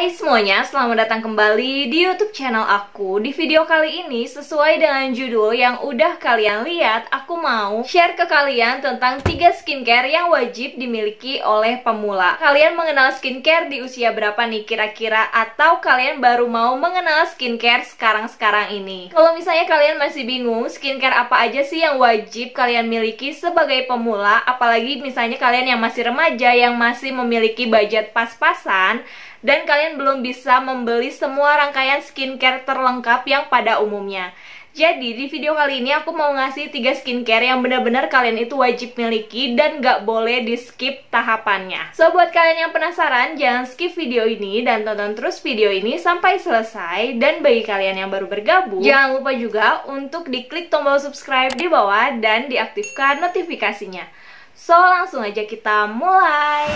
Hai semuanya, selamat datang kembali di YouTube channel aku. Di video kali ini, sesuai dengan judul yang udah kalian lihat, aku mau share ke kalian tentang 3 skincare yang wajib dimiliki oleh pemula. Kalian mengenal skincare di usia berapa nih kira-kira? Atau kalian baru mau mengenal skincare sekarang-sekarang ini? Kalau misalnya kalian masih bingung skincare apa aja sih yang wajib kalian miliki sebagai pemula, apalagi misalnya kalian yang masih remaja, yang masih memiliki budget pas-pasan, dan kalian belum bisa membeli semua rangkaian skincare terlengkap yang pada umumnya. Jadi di video kali ini aku mau ngasih 3 skincare yang benar-benar kalian itu wajib miliki dan gak boleh di skip tahapannya. So buat kalian yang penasaran, jangan skip video ini dan tonton terus video ini sampai selesai. Dan bagi kalian yang baru bergabung, jangan lupa juga untuk diklik tombol subscribe di bawah dan diaktifkan notifikasinya. So langsung aja kita mulai.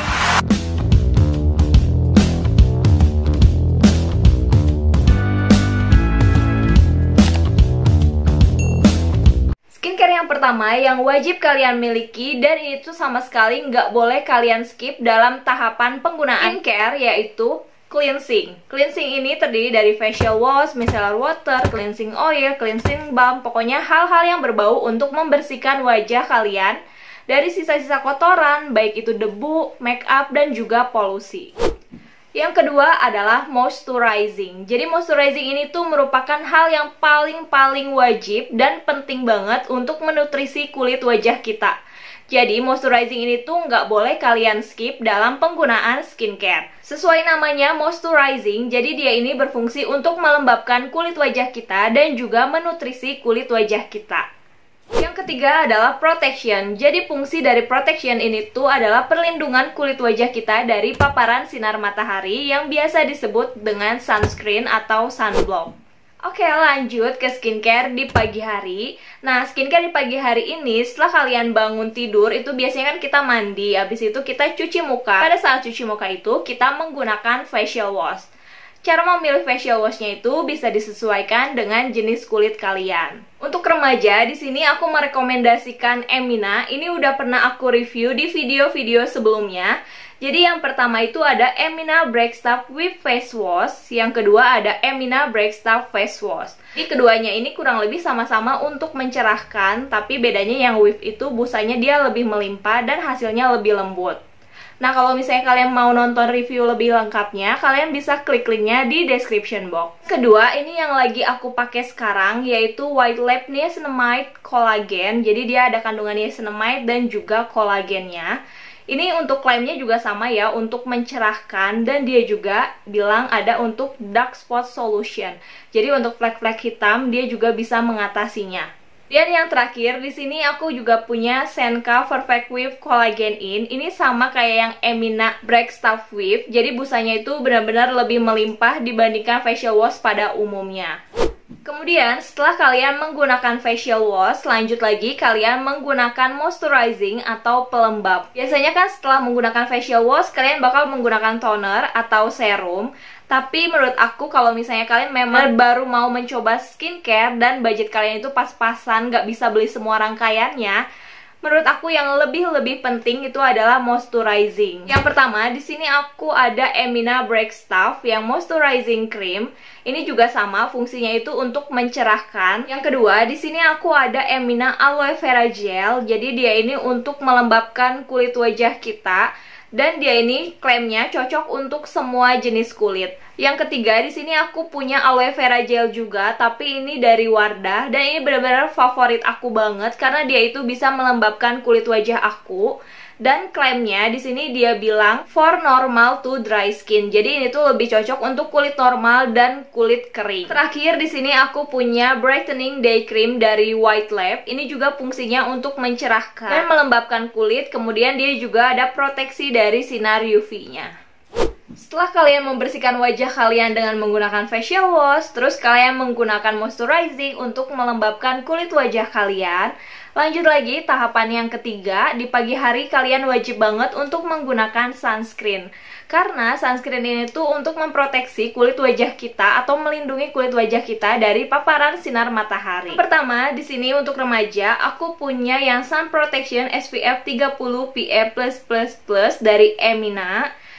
Skincare yang pertama yang wajib kalian miliki dan itu sama sekali nggak boleh kalian skip dalam tahapan penggunaan skincare, yaitu cleansing. Cleansing ini terdiri dari facial wash, micellar water, cleansing oil, cleansing balm, pokoknya hal-hal yang berbau untuk membersihkan wajah kalian dari sisa-sisa kotoran, baik itu debu, make up, dan juga polusi. Yang kedua adalah moisturizing. Jadi moisturizing ini tuh merupakan hal yang paling wajib dan penting banget untuk menutrisi kulit wajah kita. Jadi moisturizing ini tuh nggak boleh kalian skip dalam penggunaan skincare. Sesuai namanya moisturizing, jadi dia ini berfungsi untuk melembabkan kulit wajah kita dan juga menutrisi kulit wajah kita. Yang ketiga adalah protection. Jadi fungsi dari protection ini tuh adalah perlindungan kulit wajah kita dari paparan sinar matahari yang biasa disebut dengan sunscreen atau sunblock. Oke, lanjut ke skincare di pagi hari. Nah, skincare di pagi hari ini setelah kalian bangun tidur itu biasanya kan kita mandi, habis itu kita cuci muka. Pada saat cuci muka itu kita menggunakan facial wash. Cara memilih facial washnya itu bisa disesuaikan dengan jenis kulit kalian. Untuk remaja, di sini aku merekomendasikan Emina. Ini udah pernah aku review di video-video sebelumnya. Jadi yang pertama itu ada Emina Breakstuff Whip Face Wash. Yang kedua ada Emina Breakstuff Face Wash. Jadi keduanya ini kurang lebih sama-sama untuk mencerahkan, tapi bedanya yang whip itu busanya dia lebih melimpah dan hasilnya lebih lembut. Nah, kalau misalnya kalian mau nonton review lebih lengkapnya, kalian bisa klik linknya di description box. Kedua, ini yang lagi aku pakai sekarang, yaitu White Lab Niacinamide Collagen. Jadi dia ada kandungan niacinamide dan juga kolagennya. Ini untuk klaimnya juga sama ya, untuk mencerahkan, dan dia juga bilang ada untuk dark spot solution. Jadi untuk flek-flek hitam, dia juga bisa mengatasinya. Dan yang terakhir, di sini aku juga punya Senka Perfect Whip Collagen In. Ini sama kayak yang Emina Breakstuff Whip. Jadi busanya itu benar-benar lebih melimpah dibandingkan facial wash pada umumnya. Kemudian, setelah kalian menggunakan facial wash, lanjut lagi kalian menggunakan moisturizing atau pelembab. Biasanya kan setelah menggunakan facial wash, kalian bakal menggunakan toner atau serum. Tapi menurut aku kalau misalnya kalian memang baru mau mencoba skincare dan budget kalian itu pas-pasan, nggak bisa beli semua rangkaiannya, menurut aku yang lebih penting itu adalah moisturizing. Yang pertama, di sini aku ada Emina Breakstuff yang moisturizing cream. Ini juga sama, fungsinya itu untuk mencerahkan. Yang kedua, di sini aku ada Emina Aloe Vera Gel. Jadi dia ini untuk melembabkan kulit wajah kita. Dan dia ini klaimnya cocok untuk semua jenis kulit. Yang ketiga, di sini aku punya aloe vera gel juga, tapi ini dari Wardah dan ini benar-benar favorit aku banget karena dia itu bisa melembabkan kulit wajah aku. Dan klaimnya di sini dia bilang for normal to dry skin. Jadi ini tuh lebih cocok untuk kulit normal dan kulit kering. Terakhir di sini aku punya brightening day cream dari White Lab. Ini juga fungsinya untuk mencerahkan dan melembabkan kulit. Kemudian dia juga ada proteksi dari sinar UV-nya. Setelah kalian membersihkan wajah kalian dengan menggunakan facial wash, terus kalian menggunakan moisturizing untuk melembabkan kulit wajah kalian, lanjut lagi tahapan yang ketiga. Di pagi hari kalian wajib banget untuk menggunakan sunscreen. Karena sunscreen ini tuh untuk memproteksi kulit wajah kita atau melindungi kulit wajah kita dari paparan sinar matahari. Pertama, di sini untuk remaja, aku punya yang Sun Protection SPF 30 PA+++ dari Emina.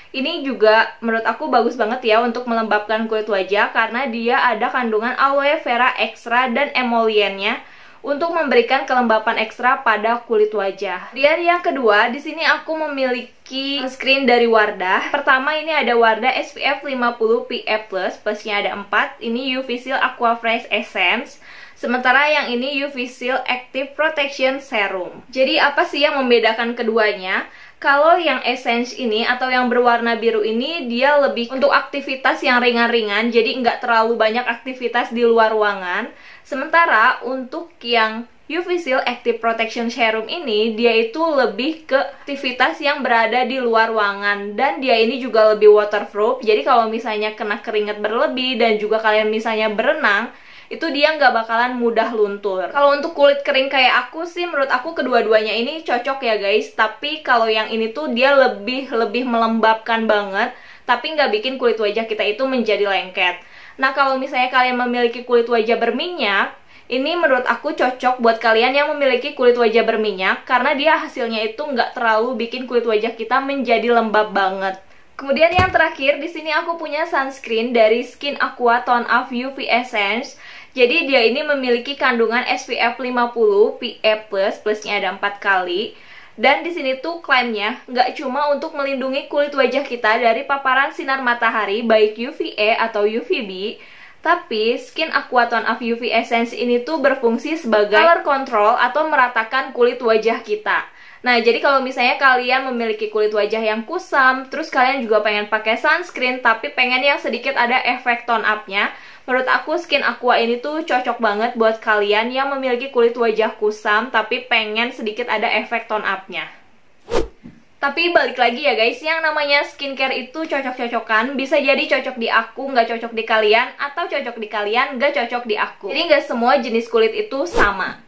Ini juga menurut aku bagus banget ya untuk melembabkan kulit wajah karena dia ada kandungan aloe vera extra dan emoliennya untuk memberikan kelembapan ekstra pada kulit wajah. Dan yang kedua, di sini aku memiliki sunscreen dari Wardah. Pertama ini ada Wardah SPF 50 PA+, plusnya ada 4. Ini UV Seal Aqua Fresh Essence. Sementara yang ini UV Seal Active Protection Serum. Jadi apa sih yang membedakan keduanya? Kalau yang essence ini atau yang berwarna biru ini dia lebih untuk aktivitas yang ringan-ringan, jadi nggak terlalu banyak aktivitas di luar ruangan. Sementara untuk yang UV Seal Active Protection Serum ini dia itu lebih ke aktivitas yang berada di luar ruangan, dan dia ini juga lebih waterproof. Jadi kalau misalnya kena keringat berlebih dan juga kalian misalnya berenang, itu dia nggak bakalan mudah luntur. Kalau untuk kulit kering kayak aku sih, menurut aku kedua-duanya ini cocok ya guys. Tapi kalau yang ini tuh dia lebih melembabkan banget, tapi nggak bikin kulit wajah kita itu menjadi lengket. Nah kalau misalnya kalian memiliki kulit wajah berminyak, ini menurut aku cocok buat kalian yang memiliki kulit wajah berminyak, karena dia hasilnya itu nggak terlalu bikin kulit wajah kita menjadi lembab banget. Kemudian yang terakhir, di sini aku punya sunscreen dari Skin Aqua Tone Up UV Essence. Jadi dia ini memiliki kandungan SPF 50 PA+, plusnya ada 4 kali. Dan di sini tuh klaimnya nggak cuma untuk melindungi kulit wajah kita dari paparan sinar matahari baik UVA atau UVB, tapi Skin Aqua Tone Up UV Essence ini tuh berfungsi sebagai color control atau meratakan kulit wajah kita. Nah, jadi kalau misalnya kalian memiliki kulit wajah yang kusam, terus kalian juga pengen pakai sunscreen, tapi pengen yang sedikit ada efek tone up-nya, menurut aku Skin Aqua ini tuh cocok banget buat kalian yang memiliki kulit wajah kusam, tapi pengen sedikit ada efek tone up-nya. Tapi balik lagi ya guys, yang namanya skincare itu cocok-cocokan. Bisa jadi cocok di aku, nggak cocok di kalian, atau cocok di kalian, nggak cocok di aku. Jadi nggak semua jenis kulit itu sama.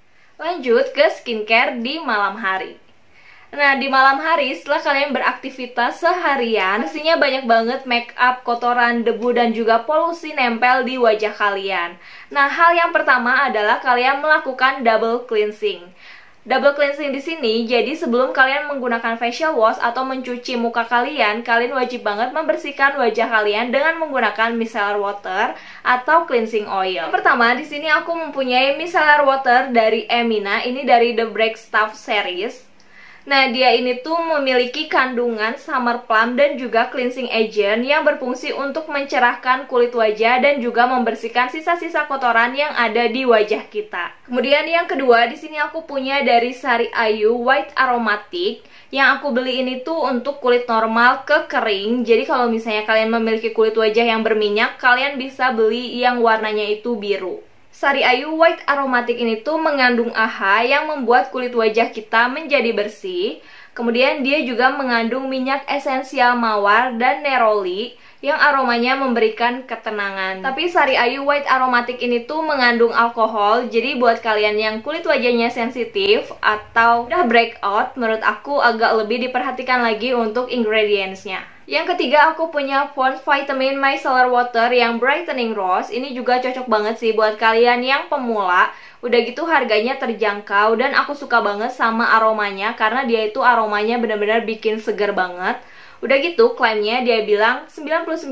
Lanjut ke skincare di malam hari. Nah, di malam hari setelah kalian beraktivitas seharian, pastinya banyak banget make up, kotoran, debu, dan juga polusi nempel di wajah kalian. Nah, hal yang pertama adalah kalian melakukan double cleansing. Double cleansing di sini, jadi sebelum kalian menggunakan facial wash atau mencuci muka kalian wajib banget membersihkan wajah kalian dengan menggunakan micellar water atau cleansing oil. Yang pertama, di sini aku mempunyai micellar water dari Emina, ini dari The Break Stuff series. Nah, dia ini tuh memiliki kandungan summer plum dan juga cleansing agent yang berfungsi untuk mencerahkan kulit wajah dan juga membersihkan sisa-sisa kotoran yang ada di wajah kita. Kemudian yang kedua, di sini aku punya dari Sari Ayu White Aromatic. Yang aku beli ini tuh untuk kulit normal ke kering. Jadi kalau misalnya kalian memiliki kulit wajah yang berminyak, kalian bisa beli yang warnanya itu biru. Sari Ayu White Aromatic ini tuh mengandung AHA yang membuat kulit wajah kita menjadi bersih. Kemudian dia juga mengandung minyak esensial mawar dan neroli yang aromanya memberikan ketenangan. Tapi Sari Ayu White Aromatic ini tuh mengandung alkohol. Jadi buat kalian yang kulit wajahnya sensitif atau udah breakout, menurut aku agak lebih diperhatikan lagi untuk ingredientsnya. Yang ketiga, aku punya Pond's Vitamin Micellar Water yang Brightening Rose. Ini juga cocok banget sih buat kalian yang pemula. Udah gitu harganya terjangkau dan aku suka banget sama aromanya karena dia itu aromanya benar-benar bikin seger banget. Udah gitu, klaimnya dia bilang 99%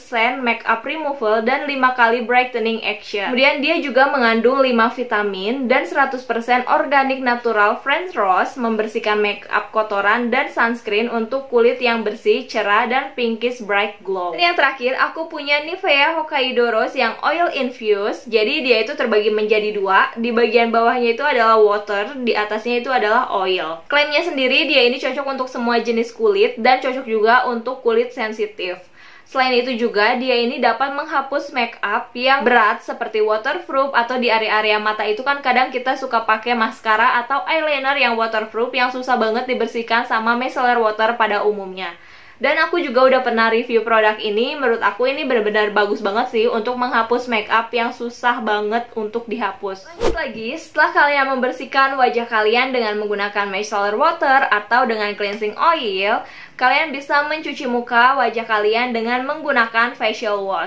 makeup removal dan 5 kali brightening action. Kemudian dia juga mengandung 5 vitamin dan 100% organic natural French rose, membersihkan makeup kotoran dan sunscreen untuk kulit yang bersih, cerah, dan pinkish bright glow. Dan yang terakhir, aku punya Nivea Hokkaido Rose yang oil infused. Jadi dia itu terbagi menjadi dua. Di bagian bawahnya itu adalah water, di atasnya itu adalah oil. Klaimnya sendiri dia ini cocok untuk semua jenis kulit dan cocok juga untuk kulit sensitif. Selain itu juga dia ini dapat menghapus make up yang berat seperti waterproof, atau di area-area mata itu kan kadang kita suka pakai maskara atau eyeliner yang waterproof yang susah banget dibersihkan sama micellar water pada umumnya. Dan aku juga udah pernah review produk ini. Menurut aku ini benar-benar bagus banget sih untuk menghapus make up yang susah banget untuk dihapus. Lanjut lagi, setelah kalian membersihkan wajah kalian dengan menggunakan micellar water atau dengan cleansing oil, kalian bisa mencuci muka wajah kalian dengan menggunakan facial wash.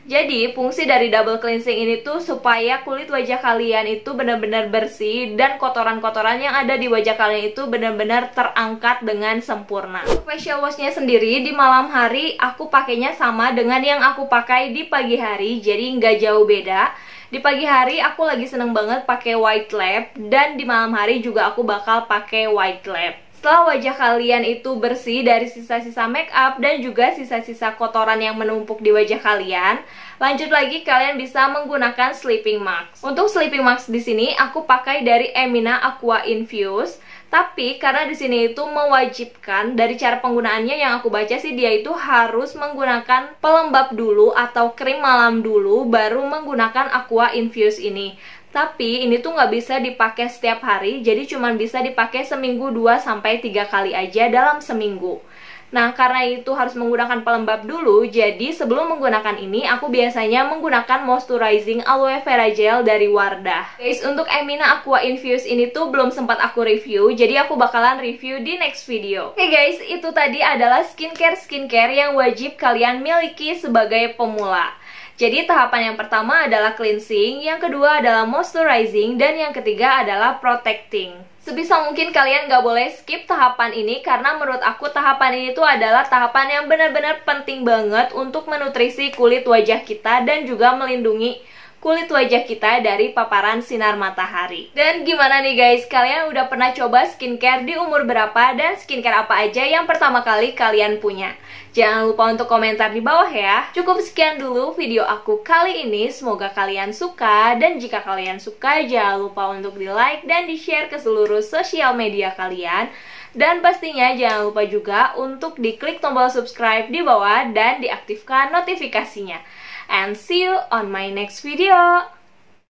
Jadi fungsi dari double cleansing ini tuh supaya kulit wajah kalian itu benar-benar bersih dan kotoran-kotoran yang ada di wajah kalian itu benar-benar terangkat dengan sempurna. Facial washnya sendiri di malam hari aku pakainya sama dengan yang aku pakai di pagi hari, jadi nggak jauh beda. Di pagi hari aku lagi seneng banget pakai White Lab, dan di malam hari juga aku bakal pakai White Lab. Setelah wajah kalian itu bersih dari sisa-sisa make up dan juga sisa-sisa kotoran yang menumpuk di wajah kalian, lanjut lagi kalian bisa menggunakan sleeping mask. Untuk sleeping mask di sini aku pakai dari Emina Aqua Infuse. Tapi karena di sini itu mewajibkan, dari cara penggunaannya yang aku baca sih dia itu harus menggunakan pelembab dulu atau krim malam dulu baru menggunakan Aqua Infuse ini. Tapi ini tuh nggak bisa dipakai setiap hari, jadi cuman bisa dipakai seminggu 2-3 kali aja dalam seminggu. Nah, karena itu harus menggunakan pelembab dulu, jadi sebelum menggunakan ini, aku biasanya menggunakan moisturizing aloe vera gel dari Wardah. Guys, untuk Emina Aqua Infuse ini tuh belum sempat aku review, jadi aku bakalan review di next video. Oke guys, itu tadi adalah skincare yang wajib kalian miliki sebagai pemula. Jadi tahapan yang pertama adalah cleansing, yang kedua adalah moisturizing, dan yang ketiga adalah protecting. Sebisa mungkin kalian gak boleh skip tahapan ini, karena menurut aku tahapan ini tuh adalah tahapan yang benar-benar penting banget untuk menutrisi kulit wajah kita dan juga melindungi kulit wajah kita dari paparan sinar matahari. Dan gimana nih guys, kalian udah pernah coba skincare di umur berapa dan skincare apa aja yang pertama kali kalian punya? Jangan lupa untuk komentar di bawah ya. Cukup sekian dulu video aku kali ini, semoga kalian suka, dan jika kalian suka jangan lupa untuk di like dan di share ke seluruh sosial media kalian. Dan pastinya jangan lupa juga untuk diklik tombol subscribe di bawah dan diaktifkan notifikasinya. And see you on my next video.